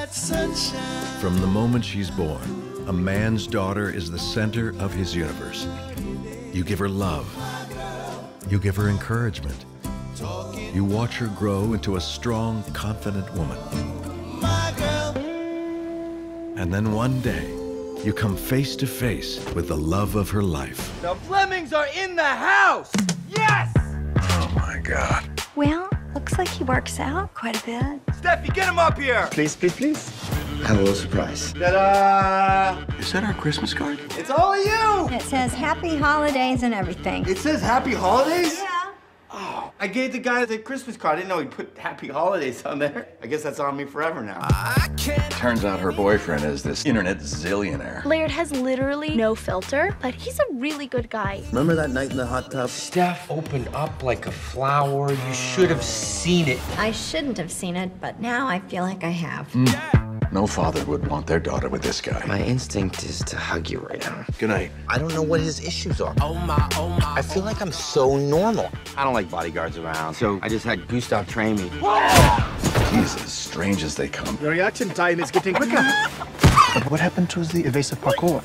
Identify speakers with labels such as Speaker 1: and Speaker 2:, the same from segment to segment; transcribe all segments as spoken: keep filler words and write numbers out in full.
Speaker 1: From the moment she's born, a man's daughter is the center of his universe. You give her love. You give her encouragement. You watch her grow into a strong, confident woman. And then one day, you come face to face with the love of her life.
Speaker 2: The Flemings are in the house! Yes!
Speaker 1: Oh my God.
Speaker 3: Well, looks like he works out quite a bit.
Speaker 2: Steffi, get him up here!
Speaker 4: Please, please, please. I have a little surprise.
Speaker 2: Ta-da!
Speaker 1: Is that our Christmas card?
Speaker 2: It's all of you!
Speaker 3: It says happy holidays and everything.
Speaker 2: It says happy holidays?
Speaker 3: Yeah.
Speaker 2: Oh, I gave the guy the Christmas card. I didn't know he put happy holidays on there. I guess that's on me forever now.
Speaker 1: Turns out her boyfriend is this internet zillionaire.
Speaker 5: Laird has literally no filter, but he's a really good guy.
Speaker 4: Remember that night in the hot tub?
Speaker 6: Steph opened up like a flower. You should have seen it.
Speaker 3: I shouldn't have seen it, but now I feel like I have.
Speaker 1: Mm. No father would want their daughter with this guy.
Speaker 4: My instinct is to hug you right now.
Speaker 1: Good night.
Speaker 4: I don't know what his issues are. Oh my, oh my. I feel like I'm so normal. I don't like bodyguards around, so I just had Gustav train me.
Speaker 1: He's as strange as they come.
Speaker 7: The reaction time is getting quicker. But what happened to the evasive parkour?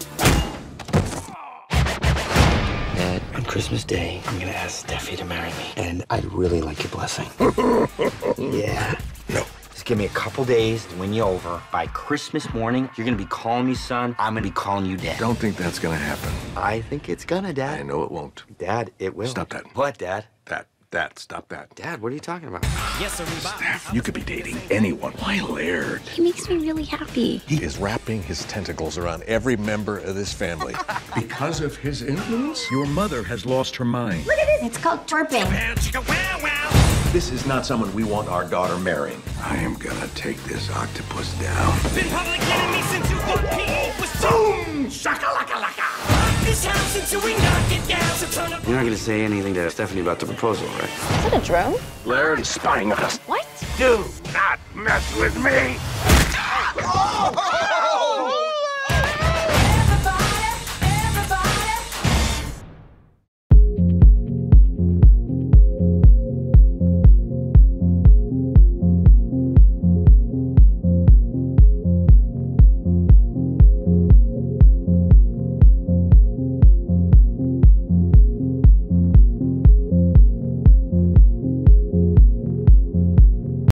Speaker 4: Dad, on Christmas Day, I'm gonna ask Steffi to marry me. And I'd really like your blessing. Yeah.
Speaker 1: No.
Speaker 4: Just give me a couple days to win you over. By Christmas morning, you're gonna be calling me son. I'm gonna be calling you dad.
Speaker 1: Don't think that's gonna happen.
Speaker 4: I think it's gonna, Dad.
Speaker 1: I know it won't.
Speaker 4: Dad, it will.
Speaker 1: Stop that.
Speaker 4: What, Dad?
Speaker 1: That, that, stop that.
Speaker 4: Dad, what are you talking about?
Speaker 6: Yes, sir.
Speaker 1: Steph, you could be dating anyone. Why Laird?
Speaker 5: He makes me really happy.
Speaker 1: He is wrapping his tentacles around every member of this family. Because of his influence, your mother has lost her mind.
Speaker 3: Look at this. It's called twerping.
Speaker 1: This is not someone we want our daughter marrying. I am gonna take this octopus down.
Speaker 6: Been public enemy since you got P was boom! Shaka-laka-laka! This house until we knock it down, so turn up.
Speaker 4: You're not gonna say anything to Stephanie about the proposal, right?
Speaker 3: Is that a drone?
Speaker 1: Laird is spying on us.
Speaker 5: What?
Speaker 1: Do not mess with me!